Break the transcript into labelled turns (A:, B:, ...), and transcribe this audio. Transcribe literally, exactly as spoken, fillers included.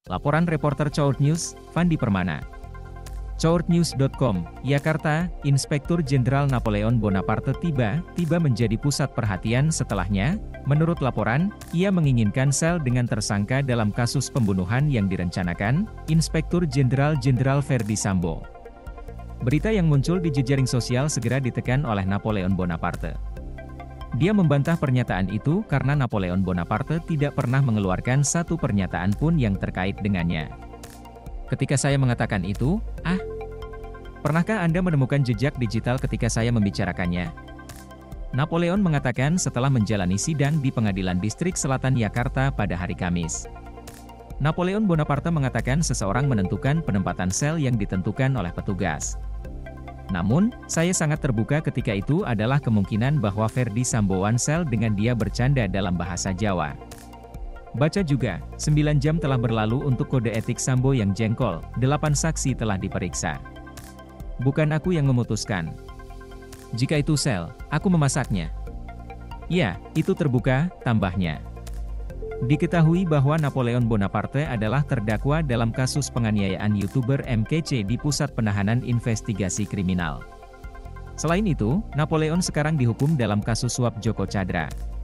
A: Laporan reporter Court News, Fandi Permana. court news dot com, Yakarta, Inspektur Jenderal Napoleon Bonaparte tiba, tiba menjadi pusat perhatian setelahnya. Menurut laporan, ia menginginkan sel dengan tersangka dalam kasus pembunuhan yang direncanakan, Inspektur Jenderal Jenderal Ferdy Sambo. Berita yang muncul di jejaring sosial segera ditekan oleh Napoleon Bonaparte. Dia membantah pernyataan itu karena Napoleon Bonaparte tidak pernah mengeluarkan satu pernyataan pun yang terkait dengannya. Ketika saya mengatakan itu, ah, pernahkah Anda menemukan jejak digital ketika saya membicarakannya? Napoleon mengatakan setelah menjalani sidang di Pengadilan Distrik Selatan Yakarta pada hari Kamis. Napoleon Bonaparte mengatakan seseorang menentukan penempatan sel yang ditentukan oleh petugas. Namun, saya sangat terbuka ketika itu adalah kemungkinan bahwa Ferdy Samboan sel dengan dia bercanda dalam bahasa Jawa. Baca juga, sembilan jam telah berlalu untuk kode etik Sambo yang jengkol, delapan saksi telah diperiksa. Bukan aku yang memutuskan. Jika itu sel, aku memasaknya. Ya, itu terbuka, tambahnya. Diketahui bahwa Napoleon Bonaparte adalah terdakwa dalam kasus penganiayaan YouTuber M K C di Pusat Penahanan Investigasi Kriminal. Selain itu, Napoleon sekarang dihukum dalam kasus suap Joko Chandra.